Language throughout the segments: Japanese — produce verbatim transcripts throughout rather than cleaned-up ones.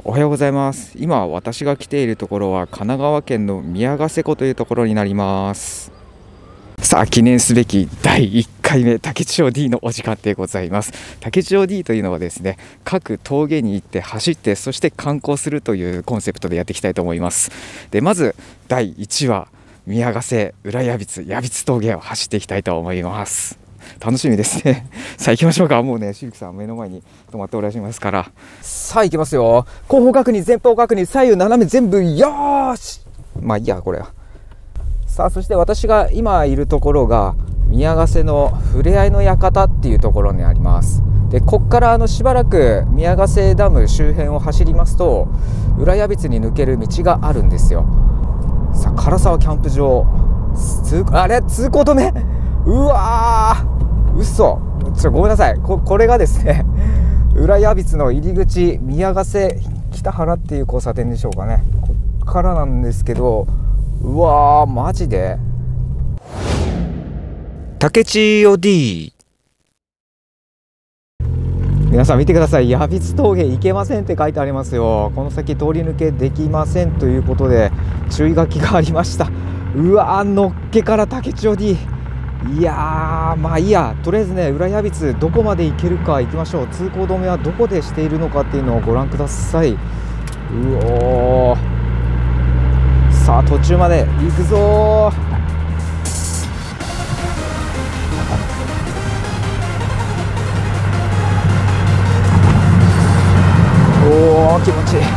おはようございます。今私が来ているところは神奈川県の宮ヶ瀬湖というところになります。さあ、記念すべきだいいっかいめ竹千代 D のお時間でございます。竹千代 D というのはですね、各峠に行って走って、そして観光するというコンセプトでやっていきたいと思います。でまずだいいちわ、宮ヶ瀬裏矢櫃矢櫃峠を走っていきたいと思います。楽しみですね。さあ行きましょうか。もうね、しぶきさん目の前に止まっておられますから。さあ行きますよ。後方確認、前方確認、左右斜め全部よーし。まあいいやこれは。さあそして私が今いるところが宮ヶ瀬のふれあいの館っていうところにあります。でここからあのしばらく宮ヶ瀬ダム周辺を走りますと裏矢櫃に抜ける道があるんですよ。さあ唐沢キャンプ場、あれ通行止め、うわー嘘、ちょごめんなさい。 こ, これがですね裏矢櫃の入り口、宮ヶ瀬北原っていう交差点でしょうかね。こっからなんですけど、うわーマジで竹千代 D、 皆さん見てください。矢櫃峠行けませんって書いてありますよ。この先通り抜けできませんということで注意書きがありました。うわーのっけから竹千代 D、いやーまあいいや、とりあえずね裏矢櫃どこまで行けるか行きましょう。通行止めはどこでしているのかっていうのをご覧ください。うおー、さあ途中まで行くぞー。おー気持ちいい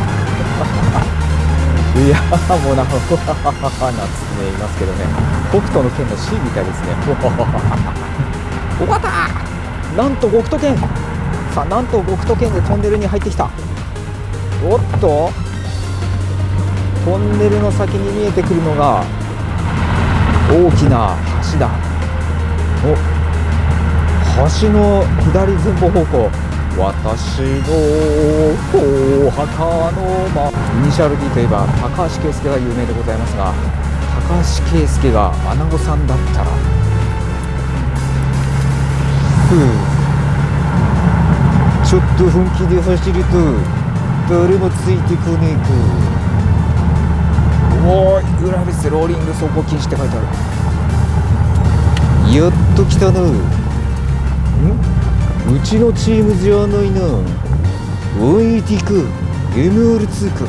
いやーもうなんか夏ねいますけどね、北斗の拳の C みたいですね。おわったー、なんと極斗拳、さあなんと極斗拳でトンネルに入ってきた。おっとトンネルの先に見えてくるのが大きな橋だ。お橋の左前方方向、私のお墓の、まあ、イニシャル D といえば高橋圭介が有名でございますが、高橋圭介がアナゴさんだったら、ふうちょっと本気で走ると誰もついてこねえか。おーい、裏矢櫃ローリング走行禁止って書いてある。やっと来たな。んうちのチームじゃないな。ワンエイティー か エムアールツー か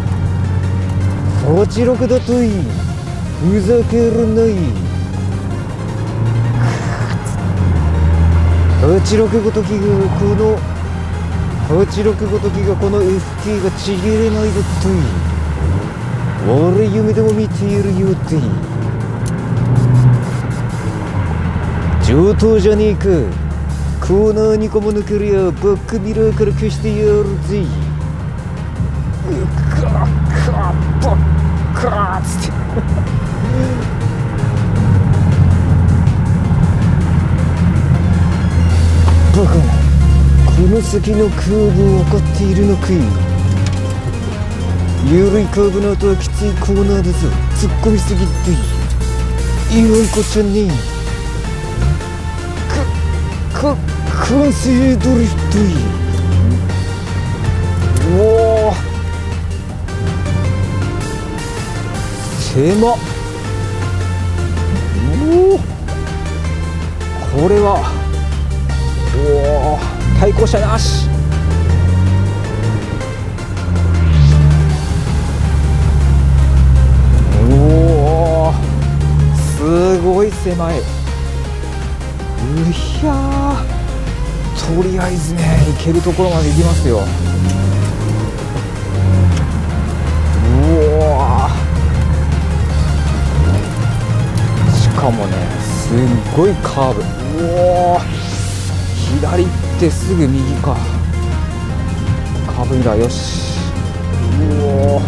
はちじゅうろくだといい。ふざけるない。はちじゅうろくごときがこのはちじゅうろくごときがこの エフケー がちぎれないだといい。悪い夢でも見ているよって上等じゃねえか。コーナーにこも抜けるやバックミラーから消してやるぜ。うかかバッカーつってバカな、この先のカーブを分かっているのかい。緩いカーブの後はきついコーナーだぞ。突っ込みすぎって言わんこっちゃねえ。かか完成ドリフトい。おお狭っ。おおこれはおお対向車なし。おおすごい狭い。うひゃー、とりあえずね行けるところまで行きますよ。うおしかもねすっごいカーブ。うお左行ってすぐ右か。カーブミラーよし。うお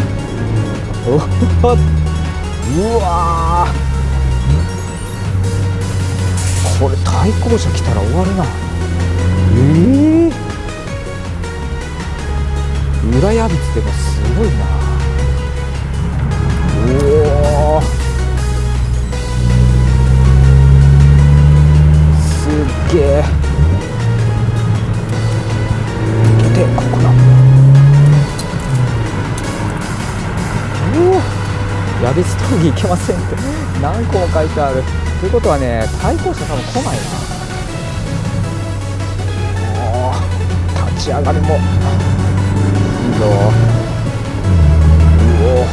うわこれ対向車来たら終わるな。えー、裏矢櫃でもすごいな。おおすっげえ。でここだ。 矢部峠行けませんって何個も書いてある。ということはね、対向車多分来ないな。おー、立ち上がりもいいぞ。うお、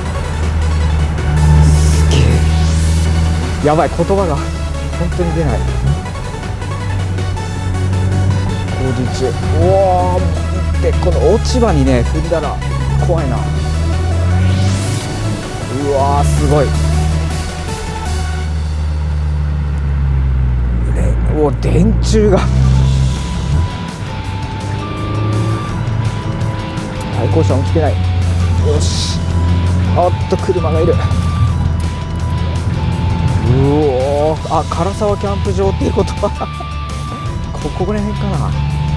すげえ、やばい、言葉が本当に出ない。工事中。おお、でこの落ち葉にね踏んだら怖いな。うわー、すごい。お、電柱が、対向車も来てない。よし、おっと車がいる。うおー、あ、唐沢キャンプ場っていうことはここら辺かな。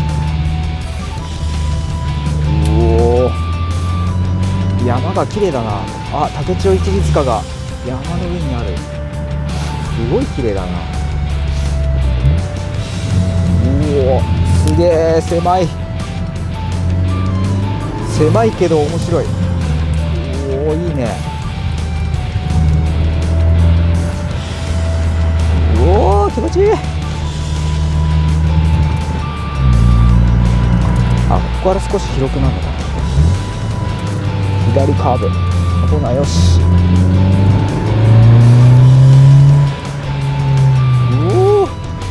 うおー、山が綺麗だな。あ、竹千代一里塚が山の上にある。すごい綺麗だな。うお、すげえ、狭い狭いけど面白い。おお、いいね。おお、気持ちいい。あ、ここから少し広くなるのかな。左カーブ、ほな、よし。お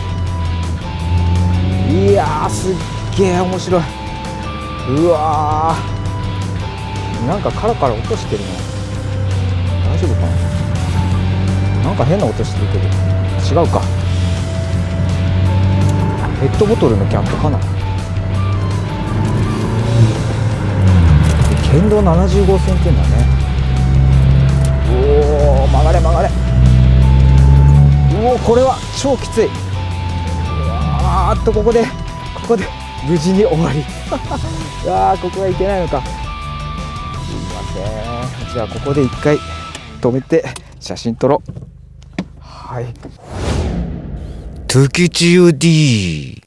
お、いやー、すっげえ面白い。うわー、なんかカラカラ落としてるの大丈夫かな。なんか変な音してるけど違うか。ペットボトルのキャップかな。県道ななじゅう号線っていうんだね。おお、曲がれ曲がれ。おお、これは超きつい。うわーっと、ここでここで無事に終わりうわー、ここはいけないのか。すいません。じゃあここで一回止めて写真撮ろう。はい。竹千代 D。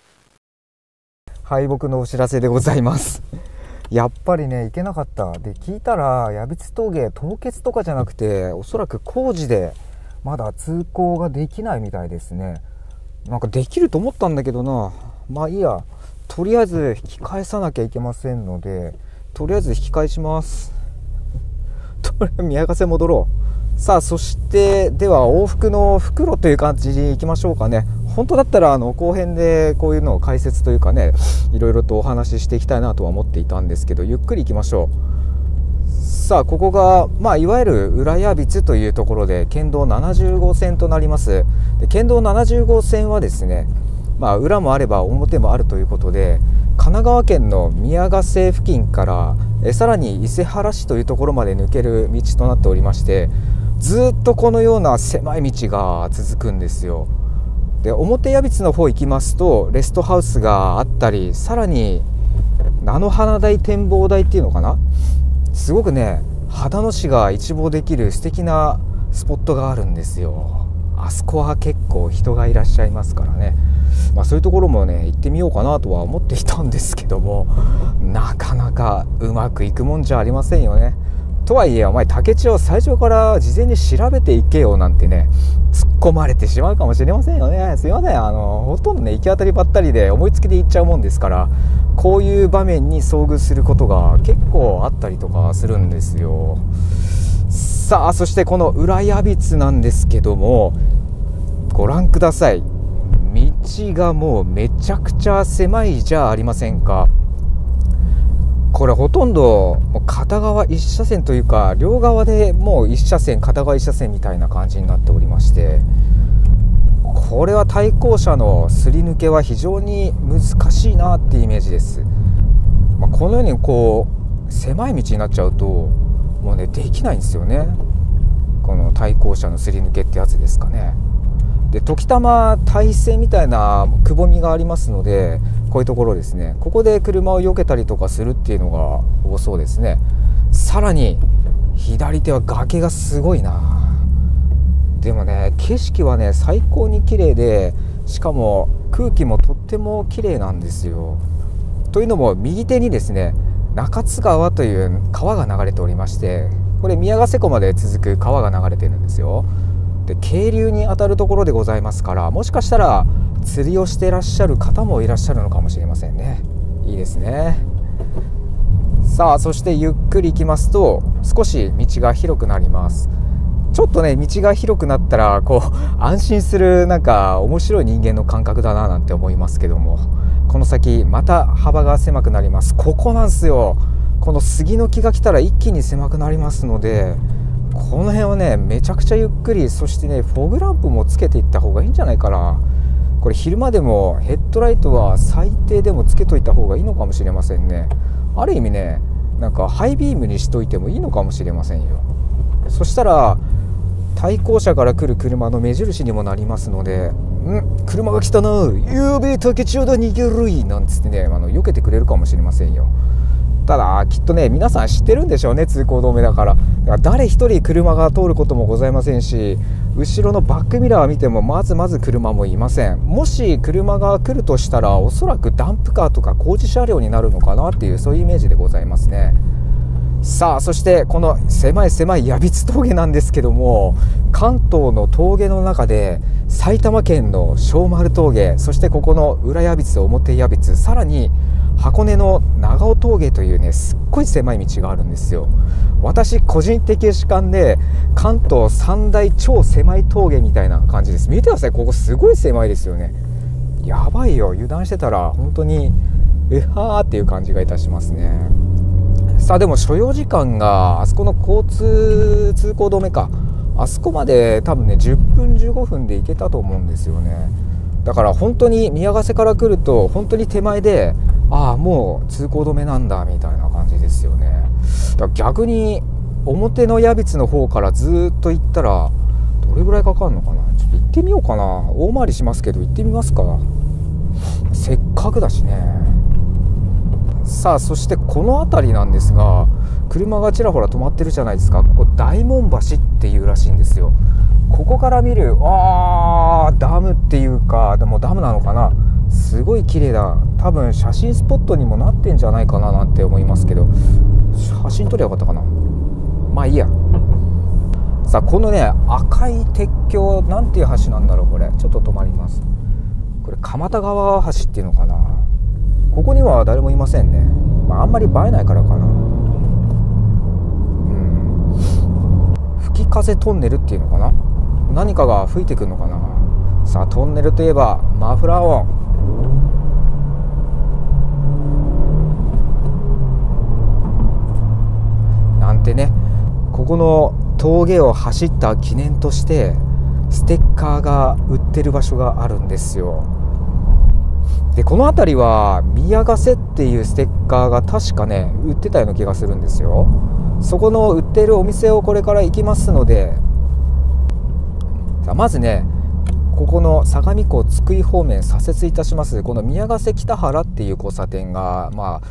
敗北のお知らせでございます。やっぱりね、行けなかった。で、聞いたら矢櫃峠凍結とかじゃなくて、おそらく工事でまだ通行ができないみたいですね。なんかできると思ったんだけどな。まあいいや、とりあえず引き返さなきゃいけませんので、とりあえず引き返します。とりあえず宮ヶ瀬戻ろう。さあ、そしてでは往復の袋という感じに行きましょうかね。本当だったらあの後編でこういうのを解説というかね、いろいろとお話ししていきたいなとは思っていたんですけど、ゆっくり行きましょう。さあ、ここが、まあ、いわゆる浦矢櫃というところで県道ななじゅう号線となります。で、県道ななじゅう号線はですね、まあ、裏もあれば表もあるということで、神奈川県の宮ヶ瀬付近からえさらに伊勢原市というところまで抜ける道となっておりまして、ずっとこのような狭い道が続くんですよ。で、表矢櫃の方行きますとレストハウスがあったり、さらに菜の花台展望台っていうのかな、すごくね、秦野市が一望できる素敵なスポットがあるんですよ。あそこは結構人がいらっしゃいますからね。まあ、そういうところもね、行ってみようかなとは思っていたんですけども、なかなかうまくいくもんじゃありませんよね。とはいえ、お前竹千代最初から事前に調べていけよなんてね、突っ込まれてしまうかもしれませんよね。すいません。あのほとんどね、行き当たりばったりで思いつきで行っちゃうもんですから、こういう場面に遭遇することが結構あったりとかするんですよ。さあ、そしてこの浦矢櫃なんですけども、ご覧ください。道がもうめちゃくちゃ狭いじゃありませんか。これほとんど片側一車線というか、両側でもう一車線、片側一車線みたいな感じになっておりまして、これは対向車のすり抜けは非常に難しいなっていうイメージです。まあ、このようにこう狭い道になっちゃうともうね、できないんですよね。この対向車のすり抜けってやつですかね。で、時たま対線みたいなくぼみがありますので、こういうところですね、ここで車を避けたりとかするっていうのが多そうですね。さらに左手は崖がすごいな。でもね、景色はね、最高に綺麗で、しかも空気もとっても綺麗なんですよ。というのも、右手にですね、中津川という川が流れておりまして、 これ宮ヶ瀬湖まで続く川が流れてるんですよ。で渓流にあたるところでございますから、もしかしたら釣りをしていらっしゃる方もいらっしゃるのかもしれませんね。いいですね。さあそしてゆっくり行きますと少し道が広くなります。ちょっとね道が広くなったらこう安心する、なんか面白い人間の感覚だななんて思いますけども、この先また幅が狭くなります。ここなんですよ。この杉の木が来たら一気に狭くなりますので、この辺はねめちゃくちゃゆっくり、そしてねフォグランプもつけていった方がいいんじゃないかな。これ昼間でもヘッドライトは最低でもつけといた方がいいのかもしれませんね。ある意味ね、なんかハイビームにしといてもいいのかもしれませんよ。そしたら対向車から来る車の目印にもなりますので、ん車が来たな、やべえ竹千代だ逃げるいなんつってね、あの避けてくれるかもしれませんよ。ただきっとね皆さん知ってるんでしょうね、通行止めだから。だから誰一人車が通ることもございませんし、後ろのバックミラーを見てもまずまず車もいません。もし車が来るとしたらおそらくダンプカーとか工事車両になるのかなっていう、そういうイメージでございますね。さあそしてこの狭い狭い矢櫃峠なんですけども、関東の峠の中で埼玉県の小丸峠、そしてここの裏矢櫃、表矢櫃、さらに箱根の長尾峠というねすっごい狭い道があるんですよ。私個人的主観で関東三大超狭い峠みたいな感じです。見てください、ここすごい狭いですよね。やばいよ、油断してたら本当にえはーっていう感じがいたしますね。さあでも所要時間があそこの交通通行止めか、あそこまで多分ねじゅっぷんじゅうごふんで行けたと思うんですよね。だから本当に宮ヶ瀬から来ると本当に手前で、ああもう通行止めなんだみたいな感じですよね。だから逆に表の矢櫃の方からずっと行ったらどれぐらいかかるのかな。ちょっと行ってみようかな。大回りしますけど行ってみますか、せっかくだしね。さあそしてこの辺りなんですが、車がちらほら止まってるじゃないですか。ここ大門橋っていうらしいんですよ。ここから見るあーダムっていうか、でもダムなのかな、すごい綺麗だ。多分写真スポットにもなってんじゃないかななんて思いますけど、写真撮りゃよかったかな。まあいいや。さあこのね赤い鉄橋、なんていう橋なんだろうこれ。ちょっと止まります。これ蒲田川橋っていうのかな。ここには誰もいませんね。まあ、あんまり映えないからかな。うん吹き風トンネルっていうのかな、何かが吹いてくるのかな。さあトンネルといえばマフラー音。なんてね、ここの峠を走った記念としてステッカーが売ってる場所があるんですよ。でこの辺りは宮ヶ瀬っていうステッカーが確かね売ってたような気がするんですよ。そこの売ってるお店をこれから行きますので、さあまずねここの相模湖津久井方面左折いたします。この宮ヶ瀬北原っていう交差点が、まあ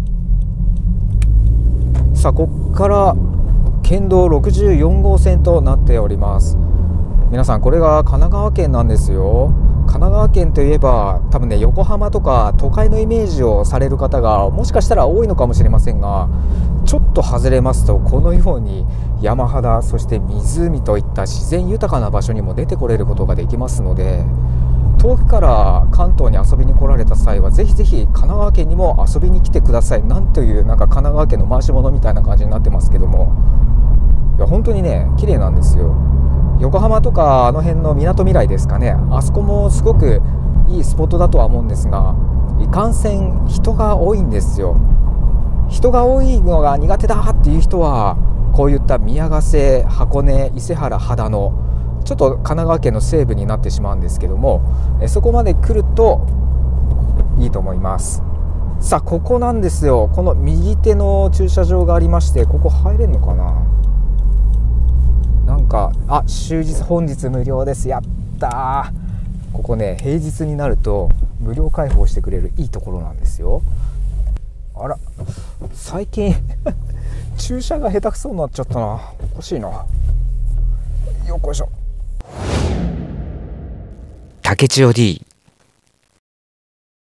さあここから県道ろくじゅうよん号線となっております。皆さんこれが神奈川県なんですよ。神奈川県といえば多分ね横浜とか都会のイメージをされる方がもしかしたら多いのかもしれませんが、ちょっと外れますとこのように山肌、そして湖といった自然豊かな場所にも出てこれることができますので、遠くから関東に遊びに来られた際はぜひぜひ神奈川県にも遊びに来てください。なんというなんか神奈川県の回し物みたいな感じになってますけども、いや本当にね綺麗なんですよ。横浜とかあの辺のみなとみらいですかね、あそこもすごくいいスポットだとは思うんですが、いかんせん人が多いんですよ。人が多いのが苦手だっていう人はこういった宮ヶ瀬、箱根、伊勢原、秦野、ちょっと神奈川県の西部になってしまうんですけども、えそこまで来るといいと思います。さあここなんですよ。この右手の駐車場がありまして、ここ入れるのかな。なんかあ終日本日無料です。やったー。ここね平日になると無料開放してくれるいいところなんですよ。あら最近駐車が下手くそになっちゃったな。おかしいな。よっこいしょ。竹千代 D。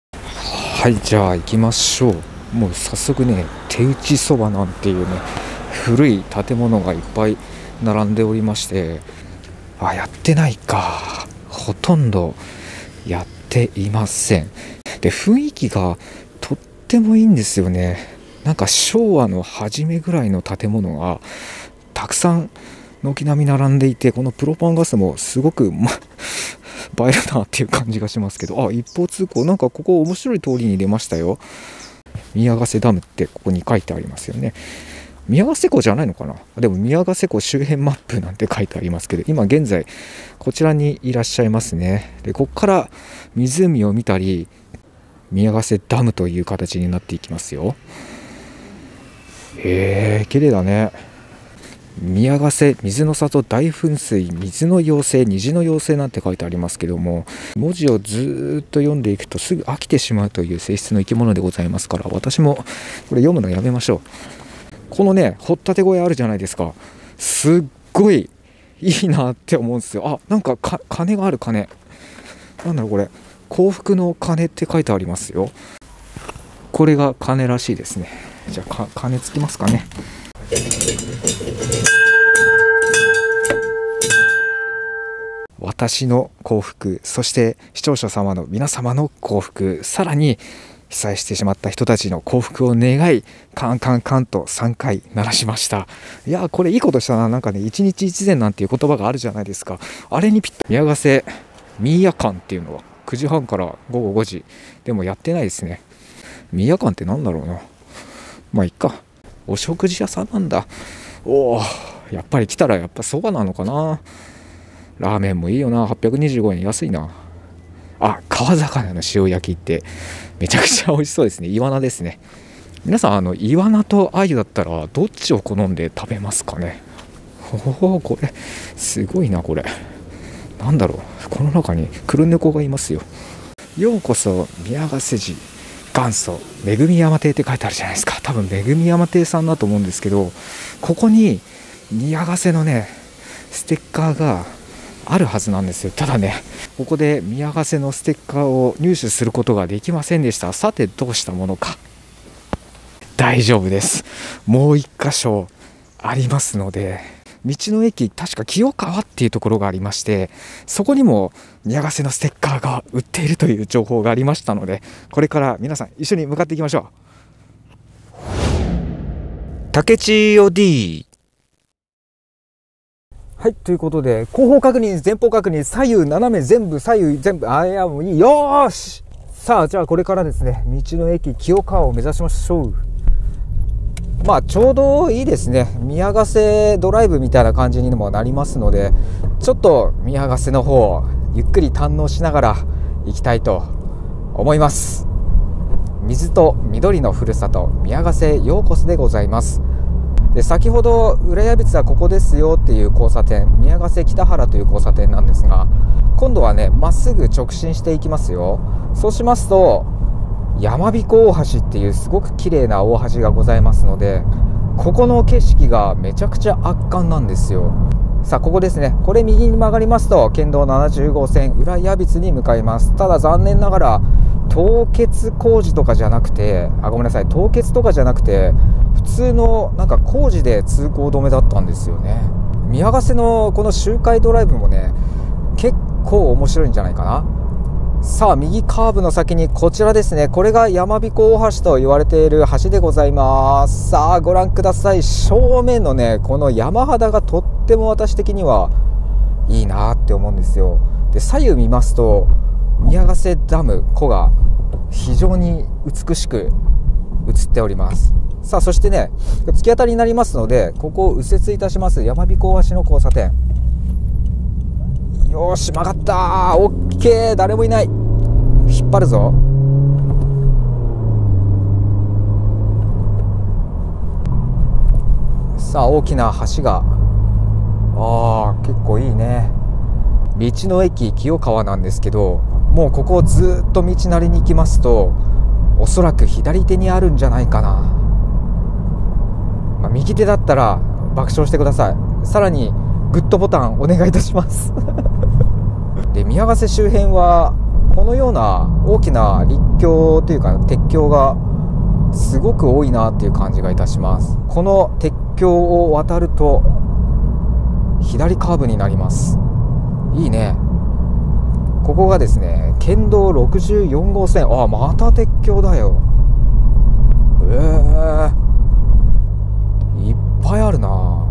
はいじゃあ行きましょう。もう早速ね手打ちそばなんていうね古い建物がいっぱい並んでおりまして、あ、やってないか、ほとんどやっていません。で、雰囲気がとってもいいんですよね。なんか昭和の初めぐらいの建物がたくさん軒並み並んでいて、このプロパンガスもすごく、ま、映えるなっていう感じがしますけど、あ、一方通行、なんかここ面白い通りに出ましたよ。宮ヶ瀬ダムってここに書いてありますよね。宮ヶ瀬湖じゃないのかな。でも宮ヶ瀬湖周辺マップなんて書いてありますけど、今現在こちらにいらっしゃいますね。で、ここから湖を見たり、宮ヶ瀬ダムという形になっていきますよ。へえ、綺麗だね。宮ヶ瀬水の里大噴水水の妖精虹の妖精なんて書いてありますけども、文字をずっと読んでいくとすぐ飽きてしまうという性質の生き物でございますから、私もこれ読むのやめましょう。このね、掘ったて小屋あるじゃないですか。すっごいいいなって思うんですよ。あ、なんかか鐘がある。鐘なんだろうこれ、幸福の鐘って書いてありますよ。これが鐘らしいですね。じゃあか鐘つきますかね。私の幸福、そして視聴者様の皆様の幸福、さらに被災してしまった人たちの幸福を願い、カンカンカンとさんかい鳴らしました。いや、これいいことしたな。なんかね、一日一善なんていう言葉があるじゃないですか。あれにぴったり。宮ヶ瀬ミーヤ館っていうのはくじはんからごごごじでもやってないですね。ミーヤ館ってなんだろうな。まあいっか。お食事屋さんなんだ。おお、やっぱり来たらやっぱそばなのかな。ラーメンもいいよな。はっぴゃくにじゅうごえん、安いな。あ、川魚の塩焼きってめちゃくちゃ美味しそうですね。イワナですね。皆さん、あのイワナと鮎だったらどっちを好んで食べますかね。おお、これすごいな。これなんだろう。この中に黒猫がいますよ。ようこそ宮ヶ瀬寺元祖めぐみ山亭って書いてあるじゃないですか。多分めぐみ山亭さんだと思うんですけど、ここに宮ヶ瀬のねステッカーがあるはずなんですよ。ただね、ここで宮ヶ瀬のステッカーを入手することができませんでした。さてどうしたものか。大丈夫です。もう一箇所ありますので、道の駅、確か清川っていうところがありまして、そこにも宮ヶ瀬のステッカーが売っているという情報がありましたので、これから皆さん一緒に向かっていきましょう。竹千代 D。はい、ということで、後方確認、前方確認、左右斜め全部、左右全部、あ、いや、もういい。よーし。さあ、じゃあこれからですね、道の駅清川を目指しましょう。まあちょうどいいですね。宮ヶ瀬ドライブみたいな感じにもなりますので、ちょっと宮ヶ瀬の方をゆっくり堪能しながら行きたいと思います。水と緑のふるさと宮ヶ瀬ようこそでございます。で、先ほど浦安別はここですよっていう交差点、宮ヶ瀬北原という交差点なんですが、今度はねまっすぐ直進していきますよ。そうしますと山彦大橋っていうすごく綺麗な大橋がございますので、ここの景色がめちゃくちゃ圧巻なんですよ。さあここですね。これ右に曲がりますと県道ななじゅうごせん浦安別に向かいます。ただ残念ながら凍結工事とかじゃなくて、あ、ごめんなさい、凍結とかじゃなくて普通のなんか工事で通行止めだったんですよね。宮ヶ瀬のこの周回ドライブもね結構面白いんじゃないかな。さあ右カーブの先にこちらですね。これが山彦大橋と言われている橋でございます。さあご覧ください。正面のねこの山肌がとっても私的にはいいなって思うんですよ。で左右見ますと宮ヶ瀬ダム湖が非常に美しく映っております。さあそしてね突き当たりになりますので、ここを右折いたします山彦大橋の交差点。よーし曲がったー。オッケー、誰もいない。引っ張るぞ。さあ大きな橋が、あー結構いいね。道の駅清川なんですけど、もうここをずっと道なりに行きますとおそらく左手にあるんじゃないかな。まあ、右手だったら爆笑してください。さらにグッドボタンお願いいたしますで宮ヶ瀬周辺はこのような大きな陸橋というか鉄橋がすごく多いなっていう感じがいたします。この鉄橋を渡ると左カーブになります。いいね。ここがですね、県道ろくじゅうよん号線。あ、また鉄橋だよ。えー、いっぱいあるな。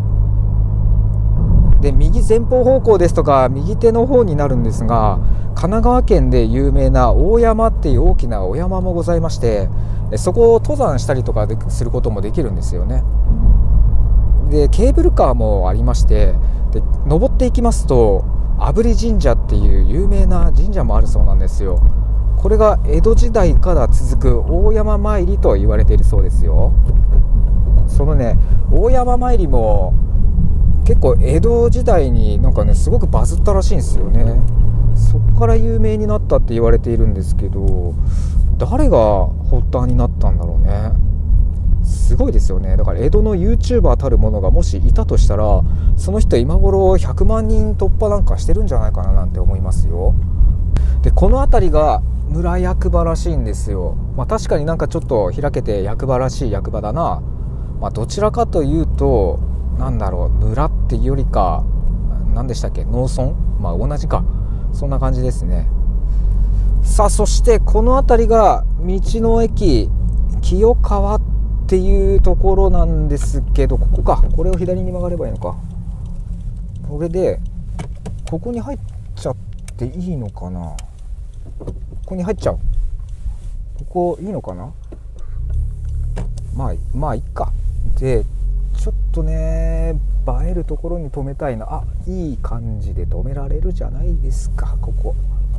で、右前方方向ですとか右手の方になるんですが、神奈川県で有名な大山っていう大きなお山もございまして、そこを登山したりとかすることもできるんですよね。で、ケーブルカーもありまして、で登っていきますと阿夫利神社っていう有名な神社もあるそうなんですよ。これが江戸時代から続く大山参りと言われているそうですよ。そのね、大山参りも結構江戸時代になんかねすごくバズったらしいんですよね。そこから有名になったって言われているんですけど、誰が発端になったんだろうね。すごいですよね。だから江戸の YouTuber たるものがもしいたとしたら、その人今頃ひゃくまんにん突破なんかしてるんじゃないかななんて思いますよ。で、この辺りが村役場らしいんですよ。まあ、確かになんかちょっと開けて役場らしい役場だな。まあ、どちらかというとなんだろう、村っていうよりか何でしたっけ、農村、まあ同じか、そんな感じですね。さあ、そしてこの辺りが道の駅清川っていうところなんですけど、ここか、これを左に曲がればいいのか。これでここに入っちゃっていいのかな。ここに入っちゃう。ここいいのかな。まあまあいいか。で、ちょっとね、映えるところに止めたいな。あ、いい感じで止められるじゃないですか。ここ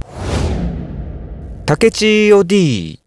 竹地 オーディー、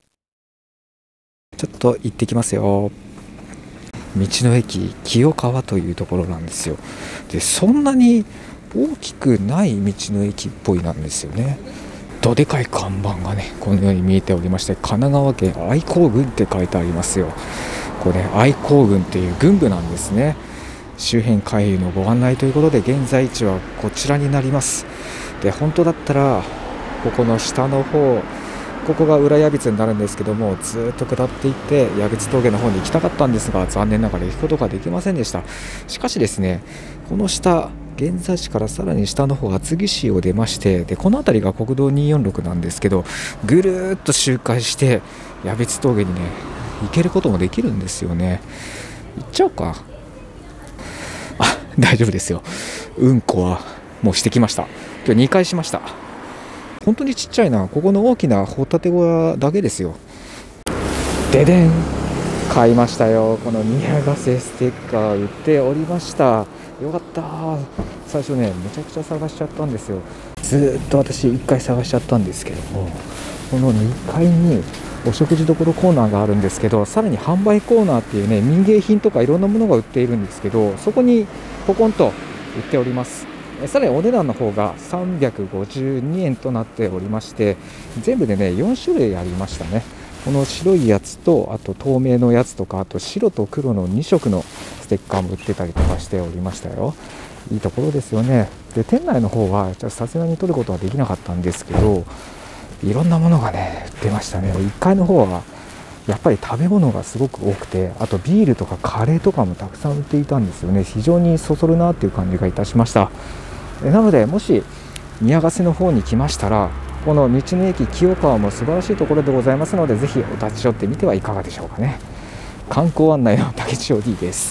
ちょっと行ってきますよ。道の駅清川というところなんですよ。で、そんなに大きくない道の駅っぽいなんですよね。どでかい看板がねこのように見えておりまして、神奈川県愛好郡って書いてありますよ。これ愛好郡っていう郡部なんですね。周辺回遊のご案内ということで、現在地はこちらになります。で、本当だったらここの下の方、ここが裏矢櫃になるんですけども、ずっと下っていって矢櫃峠の方に行きたかったんですが、残念ながら行くことができませんでした。しかしですね、この下、現在地からさらに下の方、厚木市を出まして、でこの辺りが国道にひゃくよんじゅうろくなんですけど、ぐるーっと周回して矢櫃峠にね行けることもできるんですよね。行っちゃおうか。あ、大丈夫ですよ。うんこはもうしてきました。今日にかいしました。本当にちっちゃいな。ここの大きなホタテ小屋だけですよ。ででん、買いましたよ。この宮ヶ瀬ステッカー売っておりました。よかった。最初ねめちゃくちゃ探しちゃったんですよ。ずっと私いっかい探しちゃったんですけども、このにかいにお食事処コーナーがあるんですけど、さらに販売コーナーっていうね、民芸品とかいろんなものが売っているんですけど、そこにポコンと売っております。さらにお値段の方がさんびゃくごじゅうにえんとなっておりまして、全部でねよんしゅるいありましたね。この白いやつと、あと透明のやつとか、あと白と黒のにしょくのステッカーも売ってたりとかしておりましたよ。いいところですよね。で、店内の方はさすがに撮ることはできなかったんですけど、いろんなものがね売ってましたね。いっかいの方はやっぱり食べ物がすごく多くて、あとビールとかカレーとかもたくさん売っていたんですよね。非常にそそるなっていう感じがいたしました。なので、もし宮ヶ瀬の方に来ましたら、この道の駅清川も素晴らしいところでございますので、ぜひお立ち寄ってみてはいかがでしょうかね。観光案内の竹地 オーディー です。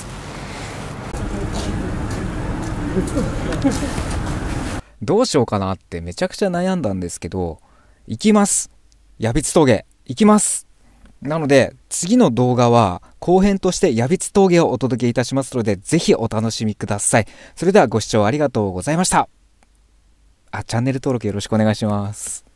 どうしようかなってめちゃくちゃ悩んだんですけど、行きます。矢櫃峠行きます。なので次の動画は後編として矢櫃峠をお届けいたしますので、ぜひお楽しみください。それではご視聴ありがとうございました。あ、チャンネル登録よろしくお願いします。